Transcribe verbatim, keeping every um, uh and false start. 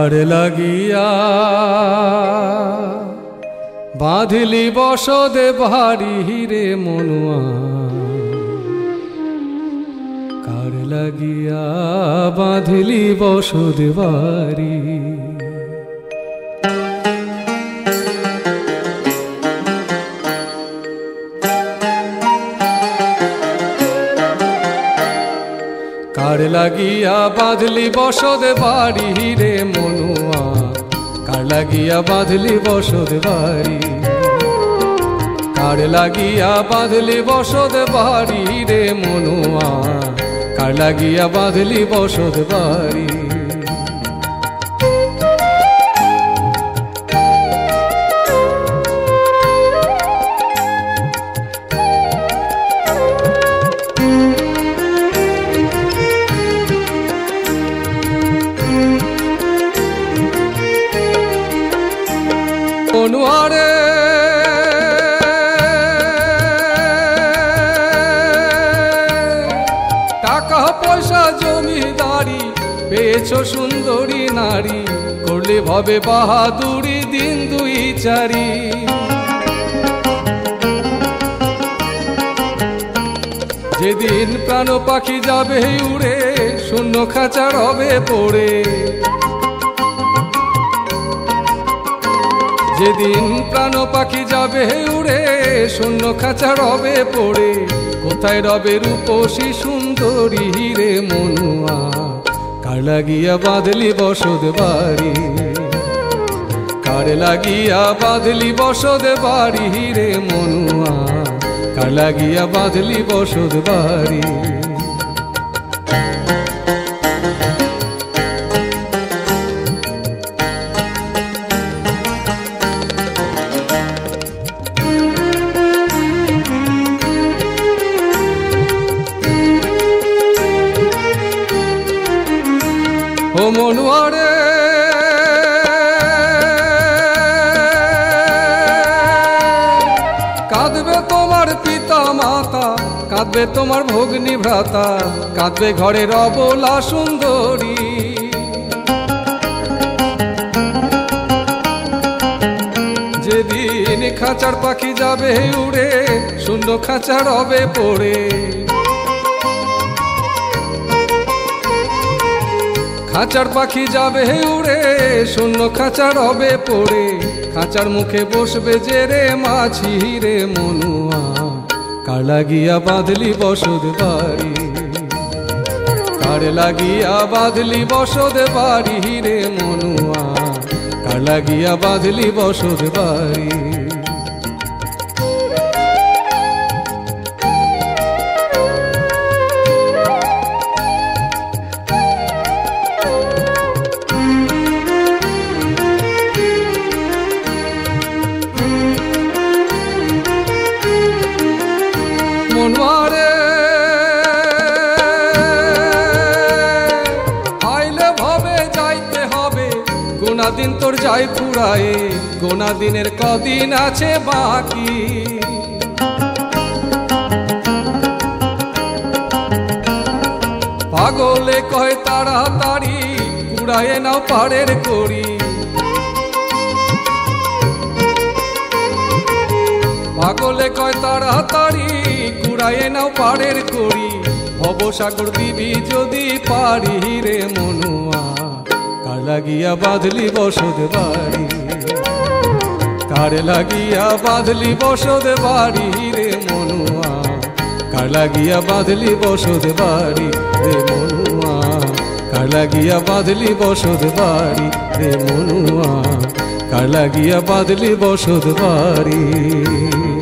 কার লাগিয়া বাঁধলি বসদে বাড়ি রে মনুয়া, কার লাগিয়া বাঁধলি বসদে বাড়ি। কার লাগিয়া বাঁধলি বসদে বাড়ি রে মনুয়া, কার লাগিয়া বাঁধলি বসদে বাড়ি। কার লাগিয়া বাঁধলি বসদে বাড়ি রে মনুয়া, কার লাগিয়া বাঁধলি বসদে বাড়ি। মনুয়ারে টাকা পয়সা জমিদারি পেয়েছো সুন্দরী নারী, করলে ভবে বাহাদুরি দিন দুই চারি। যেদিন প্রাণ পাখি যাবে উড়ে শূন্য খাঁচা রবে পড়ে, যেদিন প্রাণ পাখি যাবে উড়ে শূন্য খাঁচা রবে পড়ে, কোথায় রবে রূপসী সুন্দরী রে মনুয়া, কার লাগিয়া বাঁধলি বসদে বাড়ি। কার লাগিয়া বাঁধলি বসদে বাড়ি রে মনুয়া, কার লাগিয়া বাঁধলি বসদে বাড়ি। ও মনুয়ারে কাঁদবে তোমার পিতা মাতা, কাঁদবে তোমার ভগ্নী ভ্রাতা, কাঁদবে ঘরের অবলা সুন্দরী। যেদিন খাঁচার পাখি যাবে উড়ে শূন্য খাঁচা রবে পড়ে, খাঁচার পাখি যাবে উড়ে শূন্য খাঁচা রবে পড়ে, খাঁচার মুখে বসবে যে রে মাছি রে মনুয়া, কার লাগিয়া বাঁধলি বসদে বাড়ি। কার লাগিয়া বাঁধলি বসদে বাড়ি রে মনুয়া, কার লাগিয়া বাঁধলি বসদে বাড়ি। মনুয়ারে আইলে ভবে যাইতে হবে, গোনা দিন তোর যাই ফুরায়ে, গোনা দিনের কদিন আছে বাকি। পাগলে কয় তাড়াতাড়ি কুড়ায়ে নাও পাড়ের করি, পাগলে কয় তাড়াতাড়ি কুড়ায়ে নাও পাড়ের করি। ভবসাগর দিবি যদি পারি রে মনুয়া, কার লাগিয়া বাঁধলি বসদে বাড়ি। কার লাগিয়া বাঁধলি বসদে বাড়ি রে মনুয়া, কার লাগিয়া বাঁধলি বসদে বাড়ি রে মনুয়া, কার লাগিয়া বাঁধলি বসদে বাড়ি রে মনুয়া, কার লাগিয়া বাঁধলি বসদে বাড়ি।